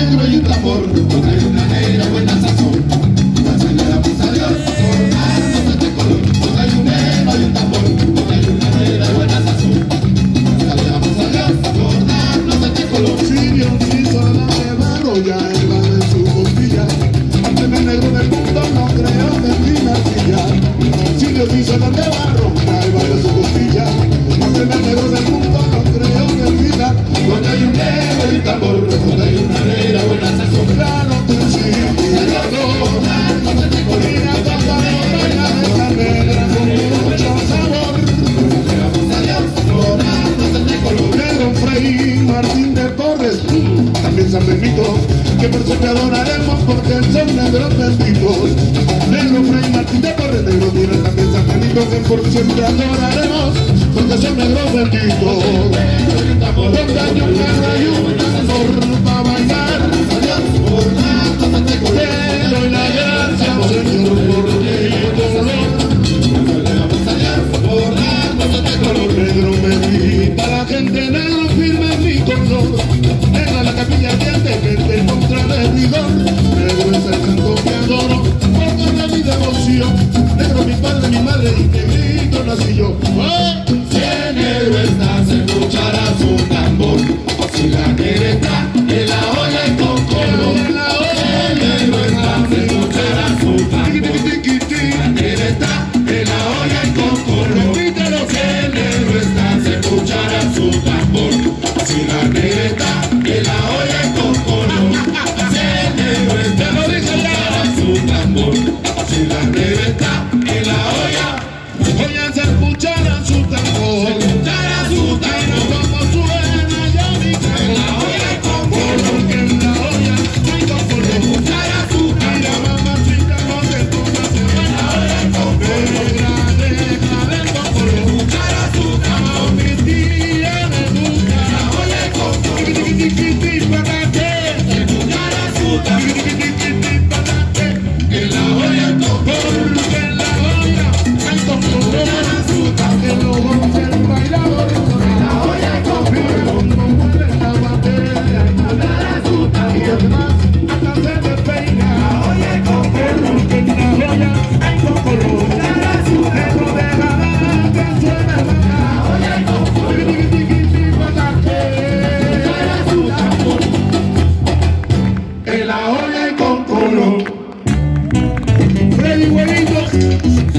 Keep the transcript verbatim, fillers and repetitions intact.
negro y un tambor, donde hay una negra buena sazón. Así le damos a Dios por darnos este color, donde hay un negro y un tambor, donde hay una negra y buena sazón. Así le damos a Dios por darnos este color. Si Dios hizo la de barro, ya él va en su costilla. El primer negro del mundo no creó de dinastía. Si Dios hizo la de barro, ya él va en su costilla. El primer negro del mundo no creó de dinastía. Donde hay un negro y un tambor, donde hay una negra buena sazón. Claro que sí, claro. Mira toda la baila de esta negra con mucho sabor. Le damos a Dios por darnos este color. Negro Fray Martín de Porres, también San Benito, que por siempre adoraremos porque son negros benditos. Negro Fray Martín de Porres, negro mira también San Benito, que por siempre adoraremos porque son negros benditos. Donde hay un negro y un tambor para bailar, te doy la gracia, Señor, por ti color. Negro me grita la gente, negro firme mi color. Negra la capilla ardiente que te contra de rigor. Negro es el santo que adoro, porque es mi devoción. Negro mi padre, mi madre y negrito nací yo. ¡Oh! Si el negro está, se escuchará su tambor. Si la negra está, en la olla y con color. En la olla. Si el negro está, se escuchará su tambor. La negra está, en la olla y con color. Repítelo. Si el negro está, se escuchará su tambor. Si la negra está, en la olla y con color. Si el negro está, se escuchará su tambor. Si la negra está, en la olla, Oye, se escuchará su tambor. se escuchará su tambor. Como suena ya mi En la tambor. olla y con color. Porque en la olla hay dos Se colores. escuchará su Mira, tambor. mamacita, no te pongas en En la olla y con color. negra, deja de dos Se colores. escuchará su A tambor. mi tía le gusta. En la olla y con color. Tiqui, tiqui, tiqui, tiqui, patate. Se escuchará su tambor. Tiqui, tiqui, tiqui, tiqui, patate. En la olla y con color. Porque en la olla hay dos Se escuchará colores. su tambor. Que lo goce el bailador. En la olla y con Mira color. cómo mueve la batería. Se escuchará su Y tambor. además hasta se despeina. En la olla y con color. Porque en la olla hay dos colores. Negro deja que suene En la olla y con color. tiqui, tiqui, tiqui, patate. Escuchará su tambor. En la olla y con color. Freddy Huevito.